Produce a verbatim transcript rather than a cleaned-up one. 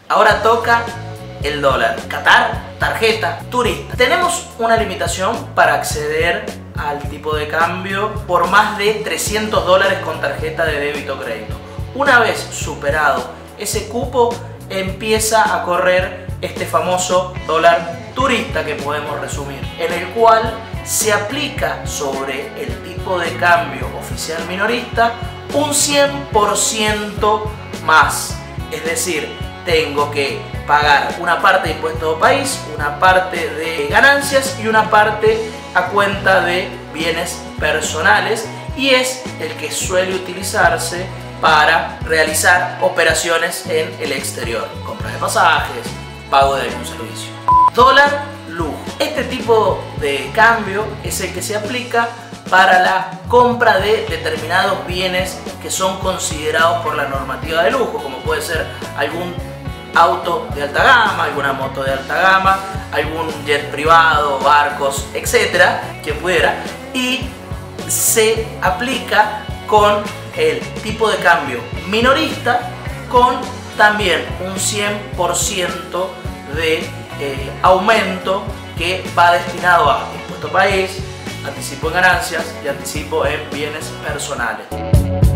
Ahora toca el dólar. Qatar, tarjeta, turista. Tenemos una limitación para acceder al tipo de cambio por más de trescientos dólares con tarjeta de débito o crédito. Una vez superado ese cupo, empieza a correr este famoso dólar turista que podemos resumir, en el cual se aplica sobre el tipo de cambio oficial minorista un cien por ciento más. Es decir, tengo que pagar una parte de impuestos de país, una parte de ganancias y una parte a cuenta de bienes personales, y es el que suele utilizarse para realizar operaciones en el exterior, compra de pasajes, pago de algún servicio. Dólar lujo. Este tipo de cambio es el que se aplica para la compra de determinados bienes que son considerados por la normativa de lujo, como puede ser algún auto de alta gama, alguna moto de alta gama, algún jet privado, barcos, etcétera, que pudiera, y se aplica con el tipo de cambio minorista, con también un cien por ciento de eh, aumento que va destinado a impuesto país, anticipo en ganancias y anticipo en bienes personales.